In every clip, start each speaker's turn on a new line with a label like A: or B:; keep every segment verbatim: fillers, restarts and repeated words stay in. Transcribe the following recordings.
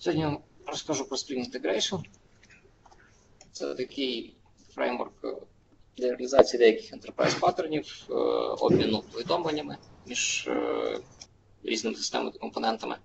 A: Сьогодні розкажу про Spring Integration. Це такий фреймворк для реалізації деяких enterprise паттернів, обміну повідомленнями між різними системами та компонентами.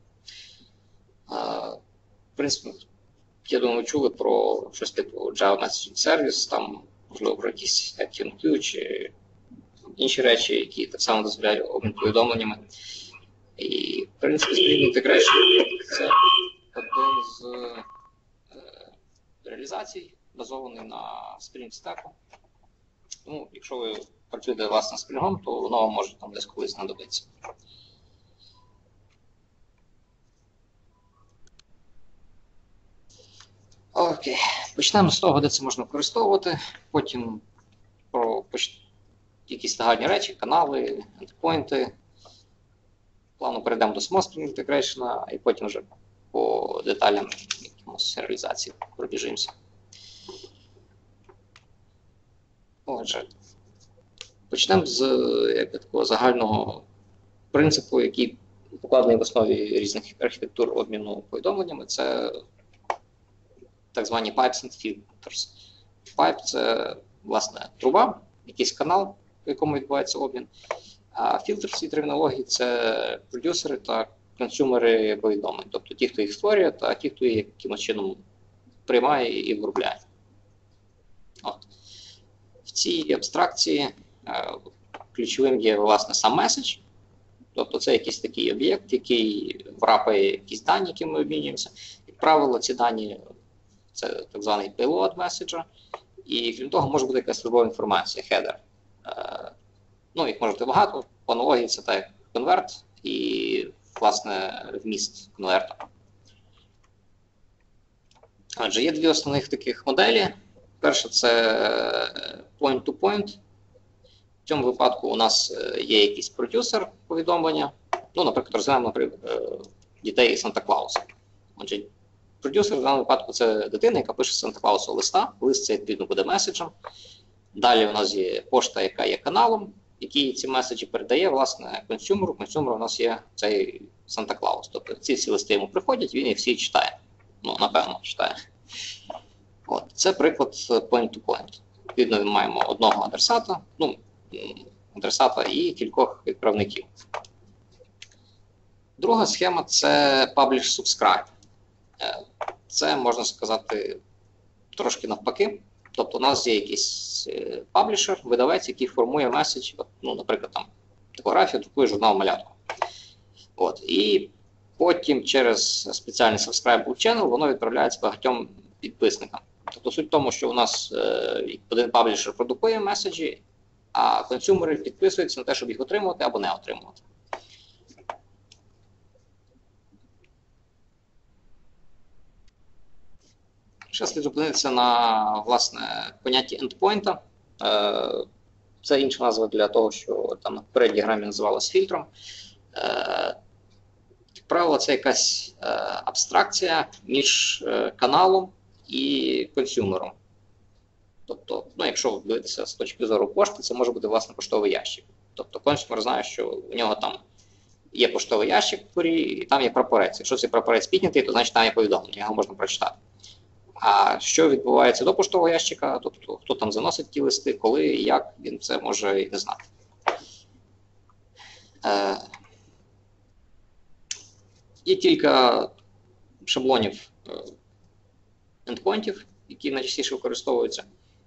A: В принципі, я думаю, ви чули про щось типу Java Messaging Service, там, можливо, про якісь ActionQ чи інші речі, які так само дозволяють обмін повідомленнями. І, в принципі, Spring Integration – це один з е, реалізацій, базований на Spring Stack. Тому, якщо ви працюєте власне з Spring, то воно вам може там десь колись знадобитися. Окей, почнемо з того, де це можна використовувати, потім про якісь загальні речі, канали, ендпойнти. Плавно перейдемо до самого Spring Integration, і потім вже по деталям якимось реалізації пробіжимося. Отже, почнемо з як, такого загального принципу, який покладений в основі різних архітектур обміну повідомленнями. Це так звані pipes and filters. Pipe – це, власне, труба, якийсь канал, в якому відбувається обмін. А фільтр в цій термінології – це продюсери та консюмери повідомлень. Тобто ті, хто їх створює, та ті, хто їх якимось чином приймає і виробляє. От. В цій абстракції е, ключовим є, власне, сам меседж. Тобто це якийсь такий об'єкт, який врапає якісь дані, які ми обмінюємося. Як правило, ці дані – це так званий payload меседжа. І крім того, може бути якась службова інформація, хедер. Е, ну, їх може бути багато. По аналогії це так як конверт і, власне, вміст конверту. Отже, є дві основних таких моделі. Перша – це point-to-point. В цьому випадку у нас є якийсь продюсер повідомлення. Ну, наприклад, розглянемо, наприклад, дітей Санта-Клауса. Отже, продюсер в даному випадку – це дитина, яка пише Санта-Клаусу листа. Лист це, відповідно, буде меседжем. Далі у нас є пошта, яка є каналом, який ці меседжі передає, власне, консюмеру. Консюмер у нас є цей Санта-Клаус. Тобто ці всі листи йому приходять, він їх всі читає. Ну, напевно, читає. От. Це приклад point-to-point. Відповідно, ми маємо одного адресата, ну, адресата і кількох відправників. Друга схема – це publish-subscribe. Це, можна сказати, трошки навпаки. Тобто у нас є якийсь паблішер, видавець, який формує меседж, ну, наприклад, там, типографію, друкує журнал «Малятко». От. І потім через спеціальний subscribe channel воно відправляється багатьом підписникам. Тобто суть в тому, що у нас е, один паблішер продукує меседжі, а консюмери підписуються на те, щоб їх отримувати або не отримувати. Ще слід зупинитися на, власне, понятті ендпойнта. Е, це інша назва для того, що там на попередній діаграмі називалось фільтром. Е, як правило, це якась е, абстракція між е, каналом і консюмером. Тобто, ну, якщо дивитися з точки зору пошти, це може бути, власне, поштовий ящик. Тобто консюмер знає, що у нього там є поштовий ящик вгорі, і там є прапорець. Якщо цей прапорець піднятий, то значить там є повідомлення, його можна прочитати. А що відбувається до поштового ящика, тобто хто там заносить ті листи, коли, як, він це може і не знати. Е, Є кілька шаблонів е, ендпойнтів, які найчастіше використовуються.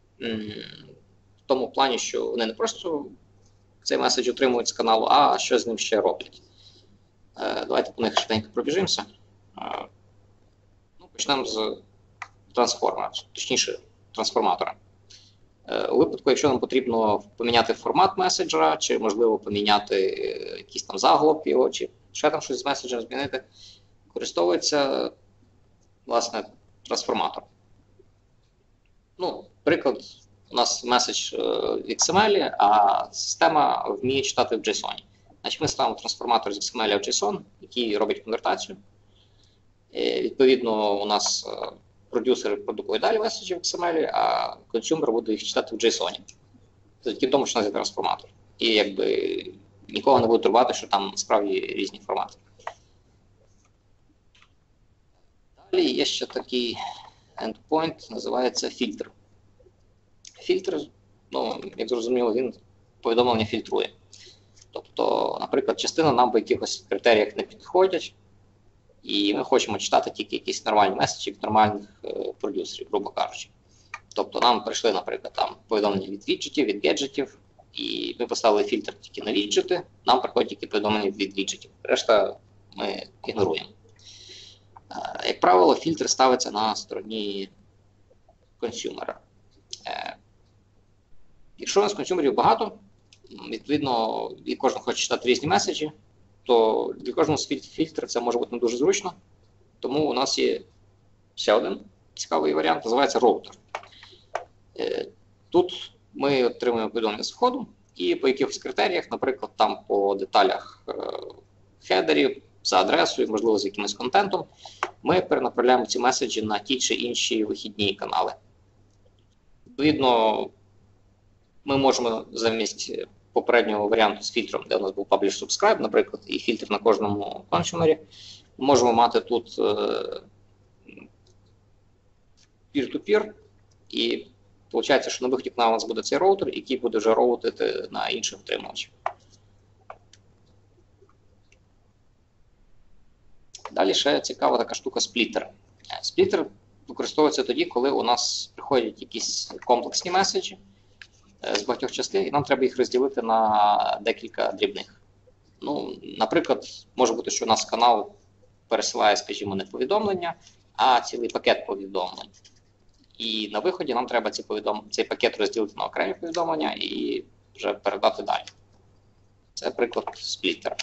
A: В тому плані, що вони не просто цей меседж отримують з каналу, а що з ним ще роблять. Е, давайте по них швиденько пробіжимося. Е, ну, почнемо з трансформера, точніше, трансформатора. Е, у випадку, якщо нам потрібно поміняти формат меседжа, чи, можливо, поміняти якийсь там заголовок його, чи ще там щось з меседжем змінити, використовується, власне, трансформатор. Ну, приклад, у нас меседж в ікс ем ель, а система вміє читати в JSON. Значить, ми ставимо трансформатор з ікс ем ель в JSON, який робить конвертацію. І, відповідно, у нас продюсер продукує далі меседжі в ікс ем ель, а консюмер буде їх читати в JSON. Це тільки в тому, що у нас є трансформатор. І якби нікого не буде турбувати, що там справді різні формати. Далі є ще такий endpoint, називається фільтр. Фільтр, ну, як зрозуміло, він повідомлення фільтрує. Тобто, наприклад, частина нам по якихось критеріях не підходять, і ми хочемо читати тільки якісь нормальні меседжі від нормальних е, продюсерів, грубо кажучи. Тобто нам прийшли, наприклад, там повідомлення від віджитів, від гаджетів, і ми поставили фільтр тільки на віджити, нам приходять тільки повідомлення від віджитів. Решта ми ігноруємо. Е, як правило, фільтр ставиться на стороні консюмера. Е, якщо у нас консюмерів багато, відповідно, і кожен хоче читати різні меседжі, то для кожного фільтр це може бути не дуже зручно. Тому у нас є ще один цікавий варіант, називається роутер. Тут ми отримуємо повідомлення з входу, і по якихось критеріях, наприклад, там по деталях хедерів, за адресою, можливо, з якимось контентом, ми перенаправляємо ці меседжі на ті чи інші вихідні канали. Відповідно, ми можемо замість попереднього варіанту з фільтром, де у нас був Publish Subscribe, наприклад, і фільтр на кожному консюмері, можемо мати тут peer-to-peer, і виходить, що на виході каналу у нас буде цей роутер, який буде вже роутити на інших отримувачів. Далі ще цікава така штука спліттер. Спліттер використовується тоді, коли у нас приходять якісь комплексні меседжі з багатьох частин, і нам треба їх розділити на декілька дрібних. Ну, наприклад, може бути, що у нас канал пересилає, скажімо, не повідомлення, а цілий пакет повідомлень. І на виході нам треба ці повідом... цей пакет розділити на окремі повідомлення і вже передати далі. Це приклад спліттера.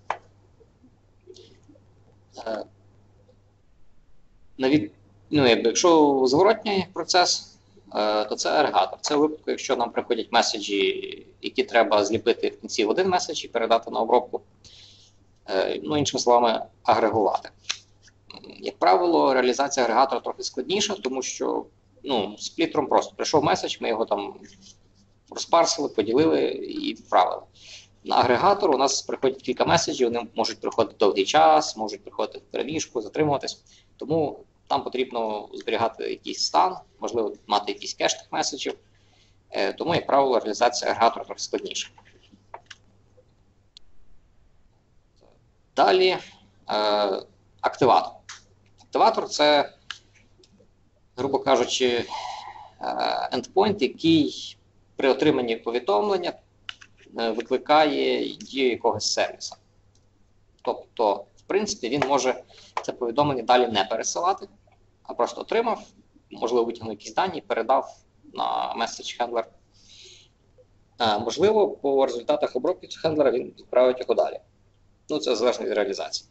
A: Навіть, ну, якби, якщо зворотній процес, то це агрегатор. Це у випадку, якщо нам приходять меседжі, які треба зліпити в кінці в один меседж і передати на обробку. Ну, іншими словами, агрегувати. Як правило, реалізація агрегатора трохи складніша, тому що, ну, спліттером просто прийшов меседж, ми його там розпарсили, поділили і відправили. На агрегатор у нас приходять кілька меседжів, вони можуть приходити довгий час, можуть приходити в переміжку, затримуватись. Тому там потрібно зберігати якийсь стан, можливо, мати якийсь кеш тих меседжів. Тому, як правило, реалізація агрегатора трохи складніша. Далі е, активатор. Активатор – це, грубо кажучи, endpoint, який при отриманні повідомлення викликає дію якогось сервіса. Тобто, в принципі, він може це повідомлення далі не пересилати, а просто отримав, можливо, витягнув якісь дані, передав на меседж-хендлер. Можливо, по результатах обробки цього хендлера він відправить його далі. Ну, це залежно від реалізації.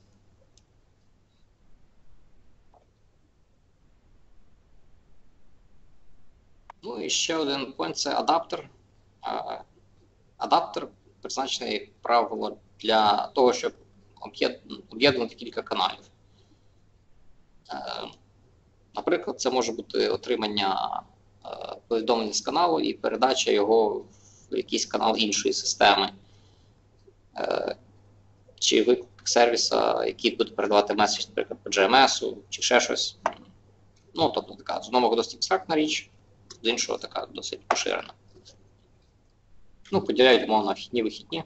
A: Ну і ще один endpoint – це адаптер. Адаптер призначений, як правило, для того, щоб об'єднувати кілька каналів. Наприклад, це може бути отримання повідомлення з каналу і передача його в якийсь канал іншої системи. Чи виклик сервіса, який буде передавати меседж, наприклад, по джі ем ес, чи ще щось. Ну, тобто, така, з одного досить абстрактна річ, з іншого така досить поширена. Ну, поділяють, умовно, вхідні-вихідні.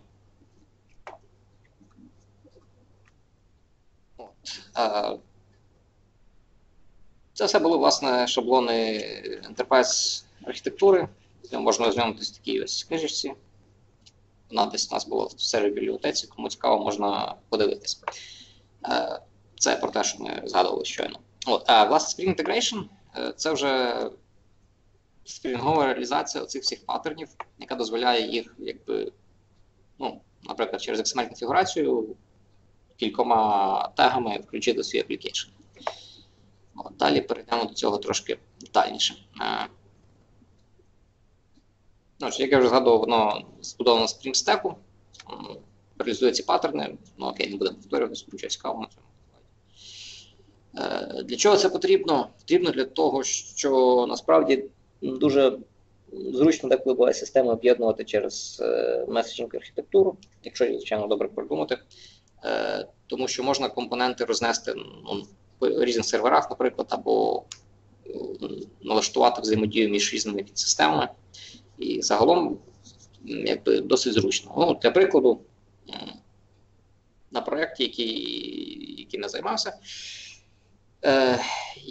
A: Це все були, власне, шаблони Enterprise архітектури. Можна ознайомитися в такій ось книжечці. Вона десь у нас була в сервері бібліотеці, кому цікаво, можна подивитись. Це про те, що ми згадували щойно. От, а, власне, Spring Integration – це вже спрінгова реалізація оцих всіх паттернів, яка дозволяє їх, якби, ну, наприклад, через ікс ем ель-конфігурацію кількома тегами включити в свій application. От, далі перейдемо до цього трошки детальніше. Ну, як я вже згадував, воно збудовано з Spring Stack, реалізує ці паттерни. Ну, окей, не будемо повторюватися, нічого цікавого на цьому. Для чого це потрібно? Потрібно для того, що насправді дуже зручно деколи буває систему об'єднувати через меседжинг архітектуру, якщо її, звичайно, добре продумати. Тому що можна компоненти рознести, ну, по різних серверах, наприклад, або налаштувати взаємодію між різними підсистемами. І загалом якби досить зручно. Ну, для прикладу, на проєкті, який, який не займався, е,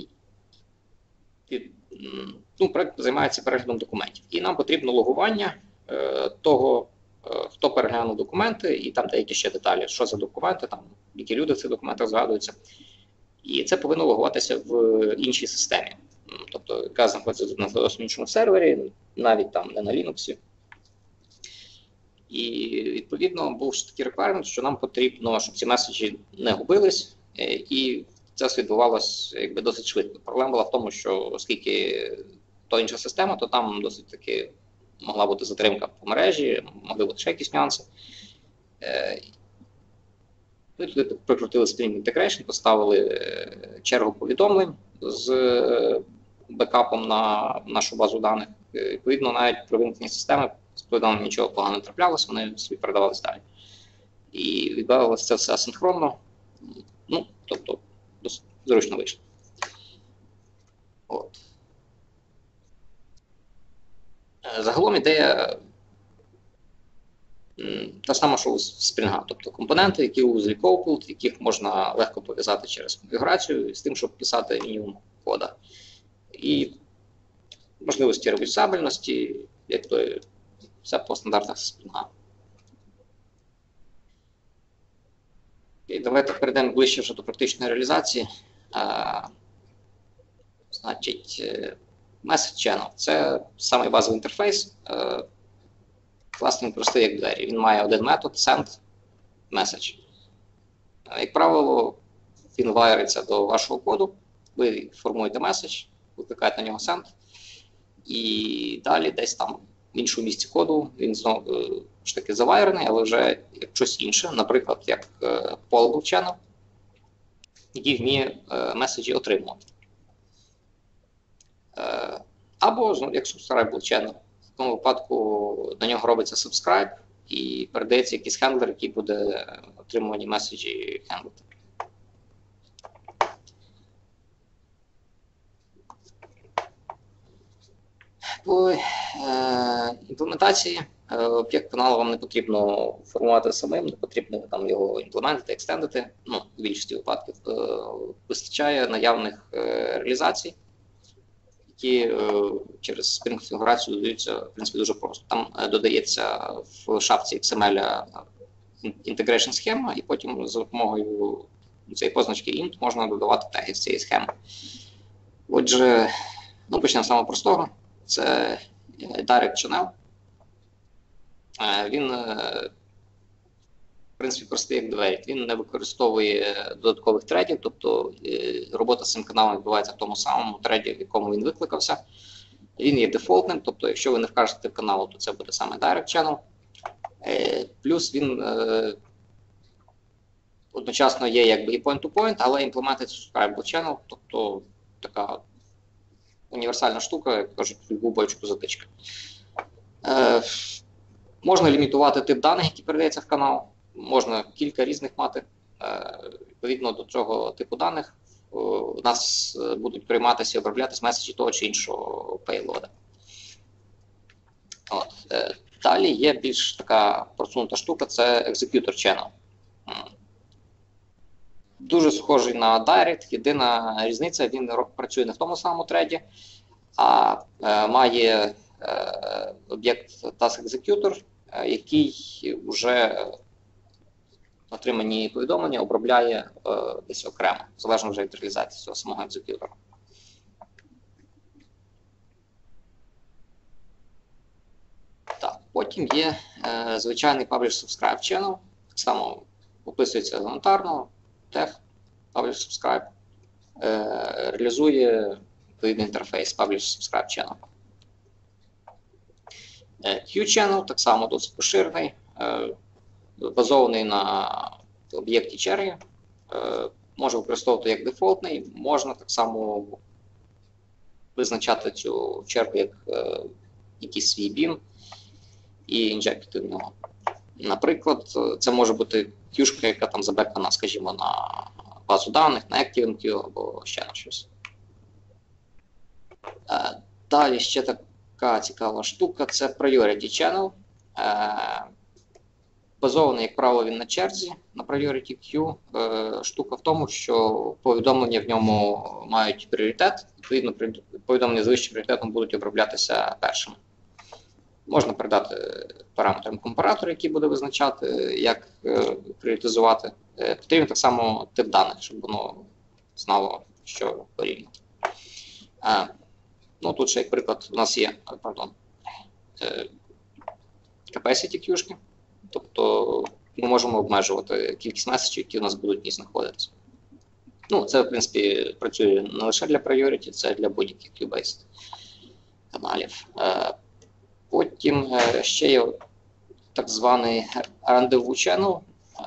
A: ну, проєкт займається переглядом документів. І нам потрібно логування е, того, е, хто переглянув документи, і там деякі ще деталі, що за документи, там, які люди в цих документах згадуються. І це повинно логуватися в іншій системі. Тобто, яка знаходиться на зовсім іншому сервері, навіть там не на Linux. І, відповідно, був такий реквайрмент, що нам потрібно, щоб ці меседжі не губились, і це відбувалося якби досить швидко. Проблема була в тому, що оскільки то інша система, то там досить таки могла бути затримка по мережі, могли бути ще якісь нюанси. Ми туди прикрутили Stream Integration, поставили чергу повідомлень з бекапом на нашу базу даних. Відповідно, навіть при вимкненні системи з повідомленням нічого поганого не траплялося, вони собі передавалися далі. І відбувалося це все асинхронно, ну, тобто, досить зручно вийшло. От. Загалом ідея та сама, що у Spring, тобто компоненти, які у Zli Coupled, яких можна легко пов'язати через конфігурацію з тим, щоб писати мінімум кода. І можливості реверсабельності, як то все по стандартах Spring. І давайте перейдемо ближче вже до практичної реалізації. А, значить, Message Channel – це самий базовий інтерфейс. А, власне, він простий як двері. Він має один метод send message. А, як правило, він вайриться до вашого коду, ви формуєте меседж, викликаєте на нього send, і далі десь там в іншому місці коду він знову ж таки завайрений, але вже як щось інше, наприклад, як Callable Channel, який вміє меседжі отримувати. Або як Subscribable Channel. В тому випадку на нього робиться subscribe і передається якийсь хендлер, який буде отримувані меседжі хендлити. По е, імплементації е, об'єкт каналу вам не потрібно формувати самим, не потрібно там його імплементити, екстендити. Ну, в більшості випадків е, вистачає наявних е, реалізацій, які е, через Spring-конфігурацію додаються, в принципі, дуже просто. Там е, додається в шапці ікс ем ель інтегрейшн схема, і потім за допомогою цієї позначки int можна додавати теги з цієї схеми. Отже, ну, почнемо з самого простого. Це Direct Channel. Він, в принципі, простий як двері. Він не використовує додаткових тредів, тобто робота з цим каналом відбувається в тому самому треді, в якому він викликався. Він є дефолтним, тобто якщо ви не вкажете в каналу, то це буде саме Direct Channel. Плюс він одночасно є якби і point-to-point, але імплементує Subscribable Channel, тобто така універсальна штука, як кажуть, в любу бочку затичка. Е, можна лімітувати тип даних, які передаються в канал, можна кілька різних мати. Е, відповідно до цього типу даних е, у нас будуть прийматися і оброблятися меседжі того чи іншого пейлода. От. Е, далі є більш така просунута штука, це Executor Channel. Дуже схожий на Direct, єдина різниця, він працює не в тому самому треді, а е, має е, об'єкт Task Executor, е, який вже отримані повідомлення обробляє е, десь окремо, залежно вже від реалізації цього самого екзекютора. Так, потім є е, звичайний Publish Subscribe Channel, так само описується елементарно. Тег, Publish Subscribe, е, реалізує відповідний інтерфейс Publish Subscribe Channel. Е, Q-Channel так само досить поширений, е, базований на об'єкті черги, е, може використовувати як дефолтний, можна так само визначати цю чергу як е, якийсь свій бім і інжектити в нього. Наприклад, це може бути кюшка, яка там забекана, скажімо, на базу даних, на ActiveMQ або ще на щось. Далі ще така цікава штука – це Priority Channel. Базований, як правило, він на черзі, на Priority Queue. Штука в тому, що повідомлення в ньому мають пріоритет, відповідно, повідомлення з вищим пріоритетом будуть оброблятися першими. Можна передати параметрам компаратора, який буде визначати, як пріоритизувати. Потрібен так само тип даних, щоб воно знало, що порівняти. Ну, тут ще, як приклад, у нас є, пардон, capacity queue-шки. Тобто ми можемо обмежувати кількість меседжів, які у нас будуть в ній знаходитися. Ну, це, в принципі, працює не лише для Priority, це для будь-яких queue-based каналів. Потім ще є так званий Rendezvous Channel.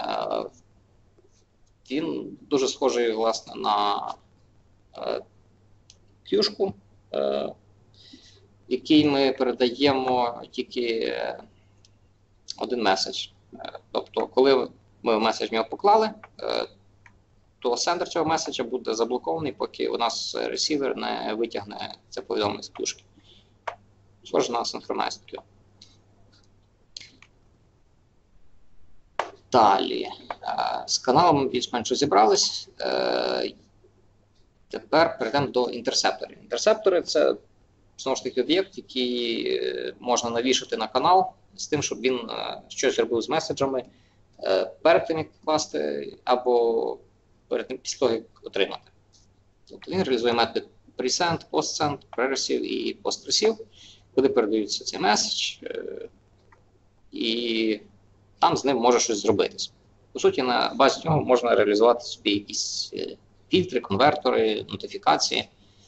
A: Він дуже схожий, власне, на queue-шку, який ми передаємо тільки один меседж. Тобто, коли ми меседж в нього поклали, то сендер цього меседжа буде заблокований, поки у нас ресівер не витягне це повідомлення з плюшки. Схоже на Synchronized Queue. Далі. З каналом більш-менш розібрались. Тепер перейдемо до інтерсепторів. Інтерсептори – це, знову ж таки, об'єкт, який можна навішати на канал з тим, щоб він щось робив з меседжами перед тим, як покласти, або перед тим, після того, як отримати. Тобто він реалізує методи pre-send, post-send, pre-receive і post-receive, куди передаються цей меседж, і там з ним може щось зробитись. По суті, на базі цього можна реалізувати собі якісь фільтри, конвертори, нотифікації.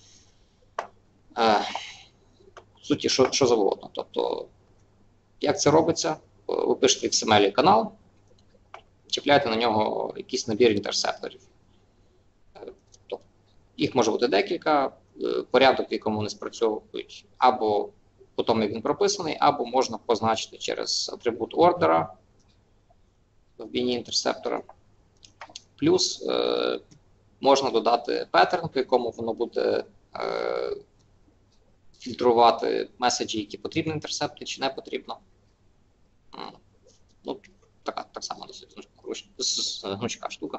A: По суті, що, що завгодно. Тобто, як це робиться? Ви пишете в ікс ем ель канал, чіпляєте на нього якийсь набір інтерсепторів. Тобто, їх може бути декілька, порядок, в якому вони спрацьовують, або по тому, як він прописаний, або можна позначити через атрибут ордера в біні інтерсептора. Плюс е, можна додати паттерн, по якому воно буде е, фільтрувати меседжі, які потрібно інтерсепти, чи не потрібно. Ну, така, так само досить гнучка штука.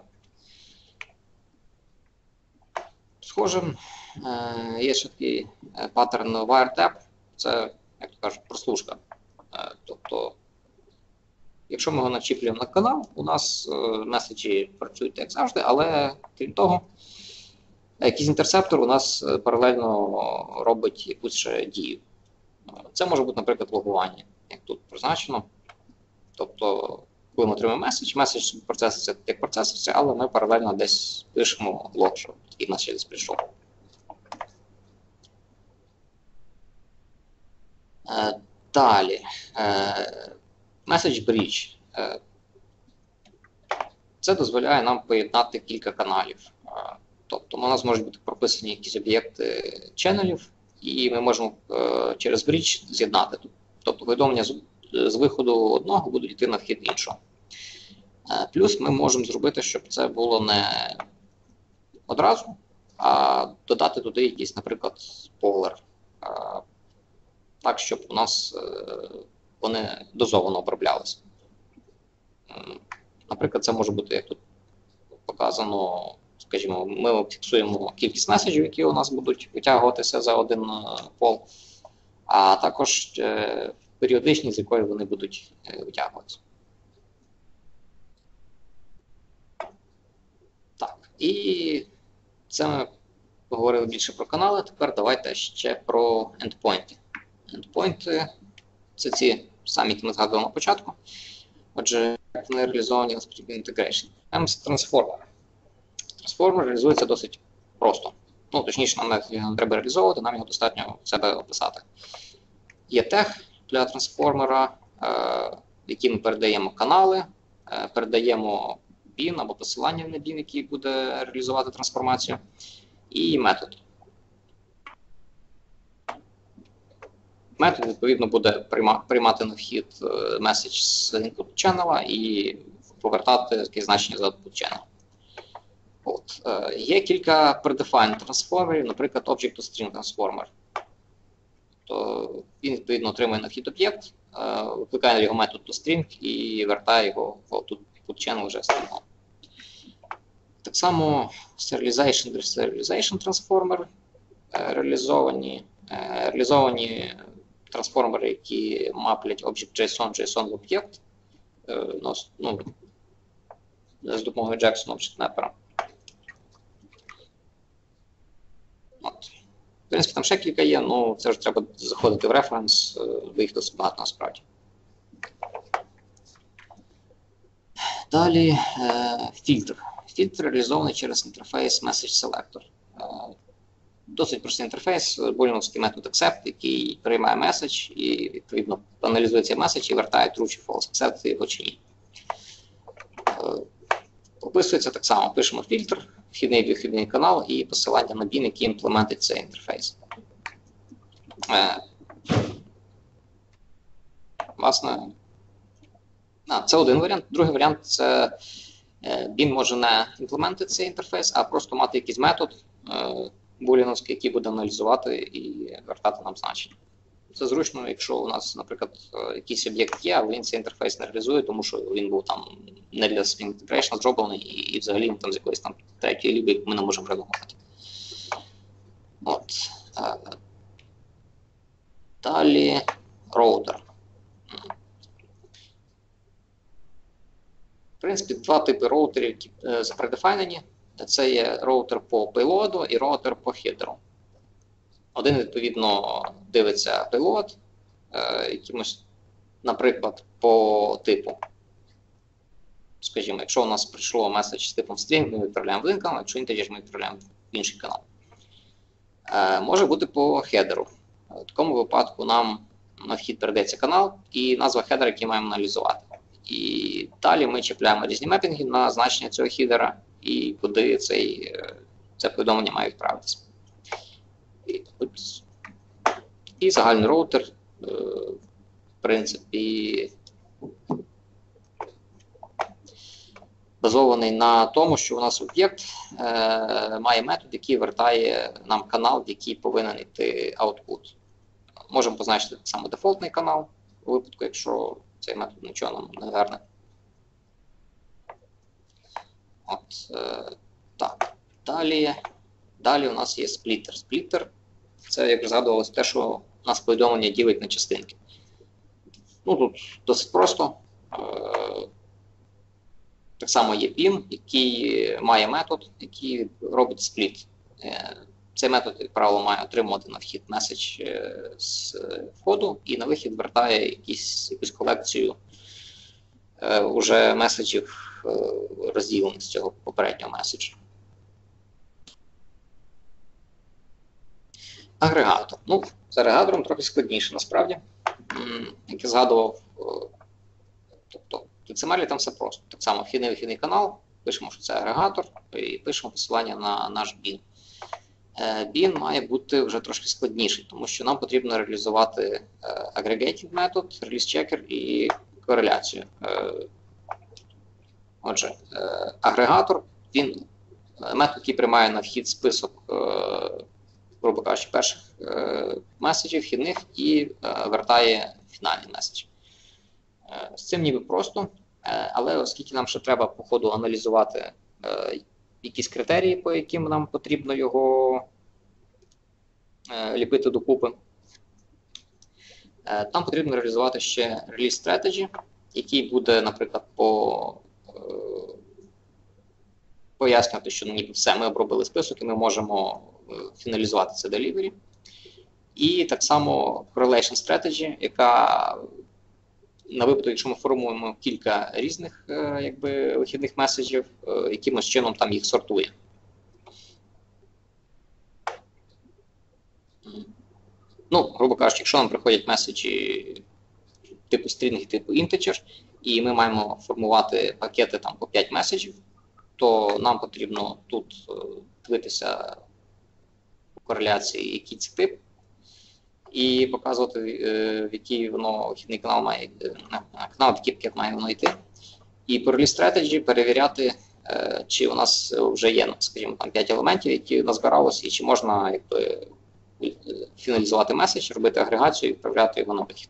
A: Схожим е, є ще такий паттерн wiretap. Це, як то кажуть, прослушка. Е, тобто, якщо ми його начіплюємо на канал, у нас е, меседжі працюють як завжди, але крім того, якийсь інтерсептор у нас паралельно робить якусь ще дію. Це може бути, наприклад, логування, як тут призначено. Тобто, коли ми отримаємо меседж, меседж процеситься як процеситься, але ми паралельно десь пишемо лог, що такий меседж десь прийшов. Е, далі. Е, Message Bridge. Е, це дозволяє нам поєднати кілька каналів. Е, тобто, у нас можуть бути прописані якісь об'єкти ченелів, і ми можемо е, через Bridge з'єднати. Тобто, повідомлення з, з виходу одного будуть йти на вхід іншого. Е, плюс ми можемо зробити, щоб це було не одразу, а додати туди якийсь, наприклад, полер. Е, так, щоб у нас е, вони дозовано оброблялися. Наприклад, це може бути, як тут показано, скажімо, ми фіксуємо кількість меседжів, які у нас будуть витягуватися за один пол, а також е, періодичність, з якою вони будуть е, витягуватися. Так, і це ми поговорили більше про канали, тепер давайте ще про ендпойнти. Ендпойнти – це ці самі, які ми згадували на початку. Отже, як вони реалізовані на Spring Integration. Ем ес Transformer. Transformer реалізується досить просто. Ну, точніше, нам його не треба реалізовувати, нам його достатньо в себе описати. Є тег для трансформера, е, які ми передаємо канали, е, передаємо бін або посилання на бін, який буде реалізувати трансформацію, і метод. Метод, відповідно, буде приймати на вхід меседж з input channel і повертати таке значення з output channel. От. Е, є кілька predefined трансформерів, наприклад, Object-to-String Transformer. То він, відповідно, отримує на вхід об'єкт, е, викликає його метод toString і вертає його в тут channel вже стрінгом. Так само Serialization Serialization Transformer е, реалізовані, е, реалізовані трансформери, які маплять Object.json, JSON в об'єкт, е, ну, з допомогою Jackson Object Mapper. От. В принципі, там ще кілька є, ну це ж треба заходити в референс, бо їх досить багато насправді. Далі е, фільтр. Фільтр реалізований через інтерфейс Message Selector. Е, досить простий інтерфейс, буліновський метод accept, який приймає меседж і, відповідно, аналізує цей меседж і вертає true чи false, accept його чи ні. Е, описується так само. Пишемо фільтр, вхідний вихідний канал і посилання на бін, який імплементить цей інтерфейс. Е, власне, а, це один варіант. Другий варіант – це е, бін може не імплементити цей інтерфейс, а просто мати якийсь метод е, буліновський, який буде аналізувати і вертати нам значення. Це зручно, якщо у нас, наприклад, якийсь об'єкт є, але він цей інтерфейс не реалізує, тому що він був там не для String Integration зроблений, і, і взагалі він там з якоїсь там третьої ліби, яку ми не можемо придумати. От. Далі роутер. В принципі, два типи роутерів, які запредефайнені. Це є роутер по пейлоду і роутер по хедеру. Один, відповідно, дивиться пейлод, е, якимось, наприклад, по типу. Скажімо, якщо у нас прийшло меседж з типом string, ми відправляємо в один канал, якщо integer, ми відправляємо в інший канал. Е, може бути по хедеру. В такому випадку нам на вхід передається канал і назва хедера, який маємо аналізувати. І далі ми чіпляємо різні мепінги на значення цього хедера і куди цей, це повідомлення має відправитися. І, і загальний роутер, в принципі, базований на тому, що у нас об'єкт е, має метод, який вертає нам канал, в який повинен йти output. Можемо позначити так само дефолтний канал, у випадку, якщо цей метод нічого нам не верне. От, е, так. Далі, далі у нас є спліттер. Спліттер – це, як згадувалося, те, що у нас повідомлення ділить на частинки. Ну, тут досить просто. Е, так само є бін, який має метод, який робить спліт. Е, цей метод, як правило, має отримувати на вхід меседж е, з входу і на вихід вертає якісь, якусь колекцію е, уже меседжів, е, розділених з цього попереднього меседжу. Агрегатор. Ну, з агрегатором трохи складніше, насправді. Як я згадував, тобто в ікс ем ель там все просто. Так само вхідний-вихідний канал, пишемо, що це агрегатор, і пишемо посилання на наш бін. Бін має бути вже трошки складніший, тому що нам потрібно реалізувати aggregating метод, release checker і кореляцію. Отже, агрегатор, він метод, який приймає на вхід список, грубо кажучи, перших е, меседжів, вхідних, і е, вертає фінальний меседж. Е, з цим ніби просто, е, але оскільки нам ще треба по ходу аналізувати е, якісь критерії, по яким нам потрібно його е, ліпити докупи, е, там потрібно реалізувати ще release strategy, який буде, наприклад, по е, пояснювати, що ніби все, ми обробили список і ми можемо фіналізувати це delivery. І так само correlation strategy, яка на випадок, якщо ми формуємо кілька різних якби, вихідних меседжів, якимось чином там їх сортує. Ну, грубо кажучи, якщо нам приходять меседжі типу string і типу integer, і ми маємо формувати пакети там по п'ять меседжів, то нам потрібно тут дивитися кореляції, який це тип, і показувати, в який воно вхідний канал має, канал, в який пакет має воно йти. І по release strategy перевіряти, чи у нас вже є, скажімо, там п'ять елементів, які назбиралися, і чи можна якби фіналізувати меседж, робити агрегацію і відправляти його на вихід.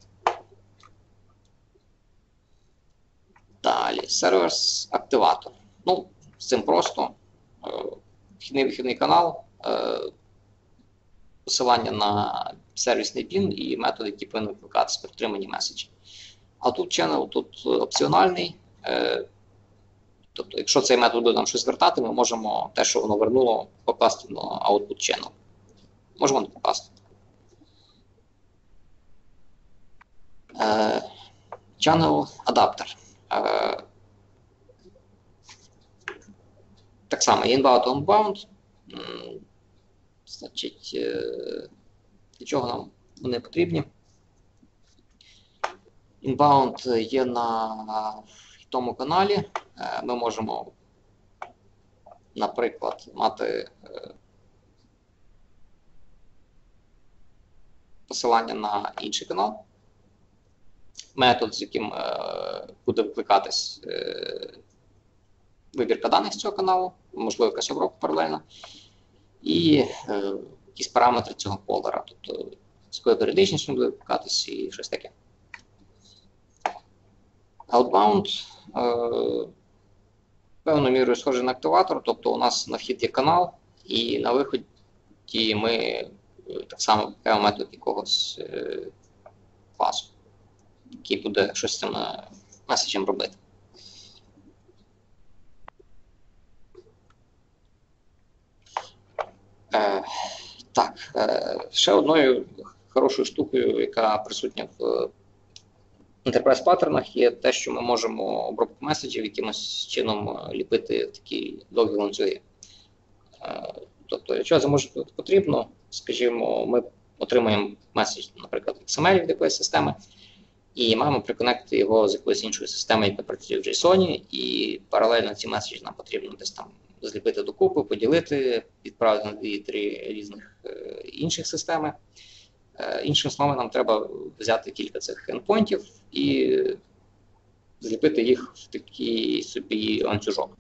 A: Далі, серверс-активатор. Ну, з цим просто. Вхідний-вихідний канал, посилання на сервісний пін і методи, які повинні викликатися при отриманні меседжів. А тут channel тут опціональний. Тобто, якщо цей метод буде нам щось вертати, ми можемо те, що воно вернуло, покласти на output channel. Можемо не покласти. Channel адаптер. Так само, inbound, onbound. Значить, для чого нам вони потрібні? Inbound є на тому каналі. Ми можемо, наприклад, мати посилання на інший канал, метод, з яким буде викликатись вибірка даних з цього каналу, можливо, якась обробка паралельна, і якісь параметри цього полера, тобто з якою періодичністю буде викликатись і щось таке. Outbound певною мірою схожий на активатор, тобто у нас на вхід є канал, і на виході ми так само викликаємо метод якогось класу, який буде щось з цим меседжем робити. Е, так, е, ще одною хорошою штукою, яка присутня в Enterprise паттернах, є те, що ми можемо обробку меседжів якимось чином ліпити такі довгі ланцюги. Е, тобто, якщо це може бути потрібно, скажімо, ми отримуємо меседж, наприклад, ікс ем ел від якоїсь системи, і маємо приконектити його з якоюсь іншою системою, яка працює в JSON, і паралельно ці меседжі нам потрібно десь там зліпити докупи, поділити, відправити на дві-три різних е, інших системи. Е, іншими словами, нам треба взяти кілька цих ендпойнтів і зліпити їх в такий собі ланцюжок.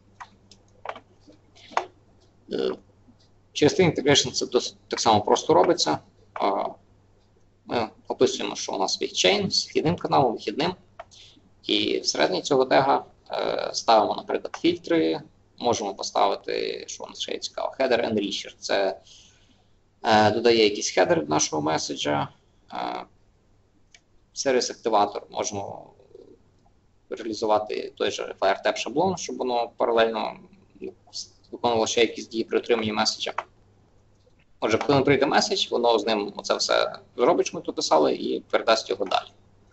A: Е, через String Integration це досить так само просто робиться. Е, ми описуємо, що у нас є chain з вхідним каналом, вихідним. І всередині цього тега е, ставимо, наприклад, фільтри. Можемо поставити, що у нас ще є цікаво, header enricher. Це е, додає якийсь хедер до нашого меседжа. Е, сервіс-активатор можемо реалізувати той же FireTap шаблон, щоб воно паралельно виконувало ще якісь дії при отриманні меседжа. Отже, коли прийде меседж, воно з ним оце все зробить, що ми тут писали, і передасть його далі.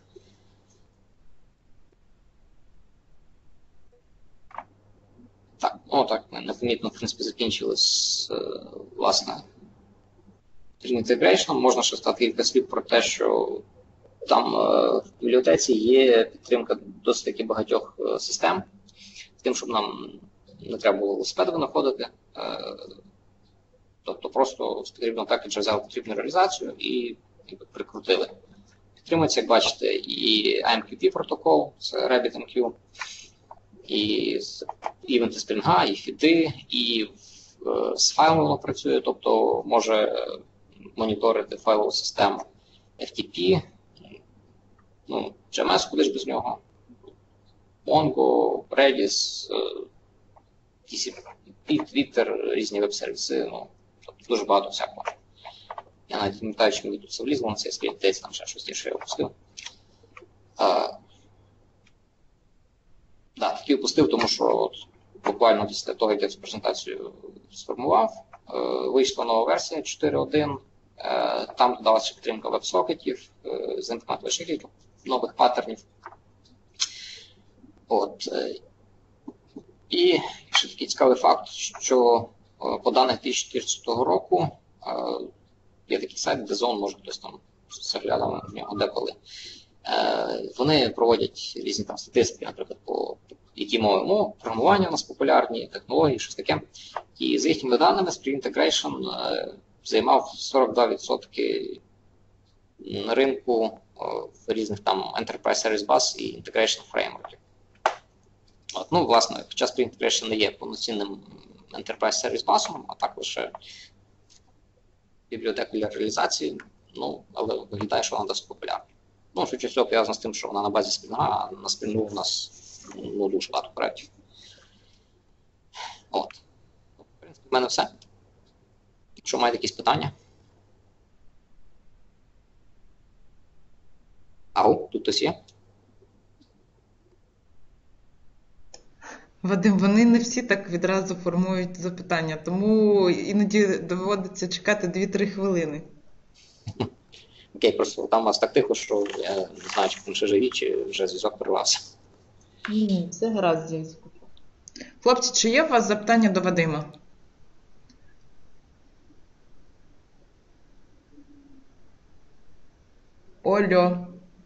A: Так, ну так, ми непомітно, в принципі, закінчили з, власне, Integration. Можна ще сказати кілька слів про те, що там в бібліотеці є підтримка досить таки багатьох систем, з тим, щоб нам не треба було велосипеди винаходити. Тобто просто з потрібного пекеджа взяли потрібну реалізацію і прикрутили. Підтримується, як бачите, і ей ем кью пі протокол, це RabbitMQ, і івенти Spring, і фіди, і е, з файлом воно працює, тобто може моніторити файлову систему еф ті пі, ну, джі ем ес, куди ж без нього, Mongo, Redis, ті сі пі, Twitter, різні веб-сервіси, ну, тобто дуже багато всякого. Я навіть не пам'ятаю, чому тут все влізло на цей скрін, десь там ще щось що я опустив. Так, такий опустив, тому що от, буквально після того, як я цю презентацію сформував, е, вийшла нова версія чотири точка один, е, там додалася підтримка веб-сокетів, е, зімплементували ще кілька нових паттернів. От, е, і ще такий цікавий факт, що е, по даних дві тисячі чотирнадцятого року е, є такий сайт, де зон, може хтось там заглядав в нього деколи. Вони проводять різні там статистики, наприклад, по які мови мов, програмування у нас популярні, технології, щось таке. І за їхніми даними Spring Integration займав сорок два відсотки на ринку в різних там Enterprise Service Bus і Integration Framework. От, ну, власне, хоча Spring Integration не є повноцінним Enterprise Service Bus, а так лише бібліотека для реалізації, ну, але виглядає, що вона досить популярна. Ну, швидше всього, пов'язано з тим, що вона на базі Spring, а на Spring у нас ну, дуже багато проєктів. От. В принципі, в мене все. Якщо маєте якісь питання. Ау, тут хтось є?
B: Вадим, вони не всі так відразу формують запитання, тому іноді доводиться чекати дві-три хвилини.
A: Окей, просто там у вас так тихо, що я не знаю, чи вони ще живі, чи вже зв'язок перервався.
B: Ні, все гаразд зв'язку. Хлопці, чи є у вас запитання до Вадима? Ольо.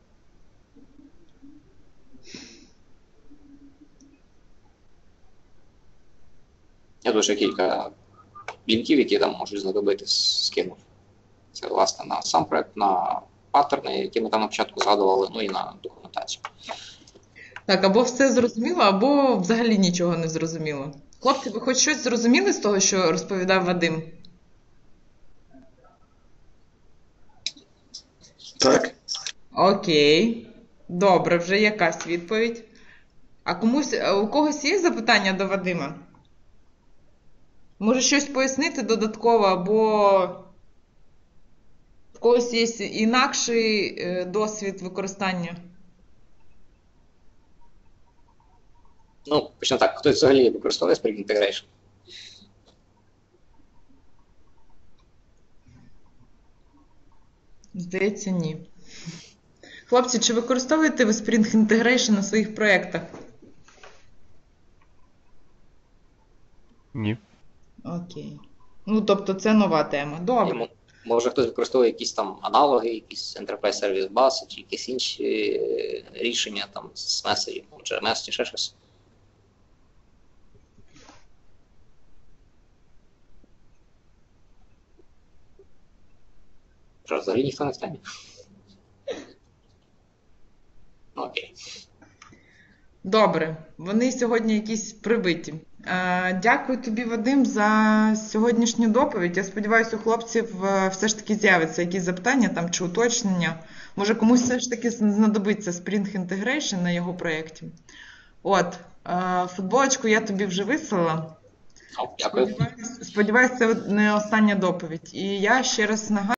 A: Я дуже кілька лінків, які там можуть знадобитись, скинув. Це, власне, на сам проект, на паттерни, які ми там на початку згадували, ну і на документацію.
B: Так, або все зрозуміло, або взагалі нічого не зрозуміло. Хлопці, ви хоч щось зрозуміли з того, що розповідав Вадим?
C: Так.
B: Окей. Добре, вже якась відповідь. А комусь, а у когось є запитання до Вадима? Може щось пояснити додатково, або в когось є інакший е, досвід використання?
A: Ну, почнемо так, хтось взагалі використовує Spring Integration?
B: Здається, ні. Хлопці, чи використовуєте ви Spring Integration на своїх проєктах?
C: Ні.
B: Окей. Ну, тобто це нова тема. Добре.
A: М- Може хтось використовує якісь там аналоги, якісь Enterprise Service Bus, чи якісь інші е, рішення там з меседжів, чи ем ес, чи ще щось. Що, взагалі ніхто не в темі? Ну, окей.
B: Добре. Вони сьогодні якісь прибиті. Е, Дякую тобі, Вадим, за сьогоднішню доповідь. Я сподіваюся, у хлопців е, все ж таки з'явиться якісь запитання там чи уточнення. Може, комусь все ж таки знадобиться Spring Integration на його проєкті. От, е, футболочку я тобі вже вислала.
A: Ну, дякую.
B: Сподіваюсь, сподіваюсь, це не остання доповідь. І я ще раз нагадую,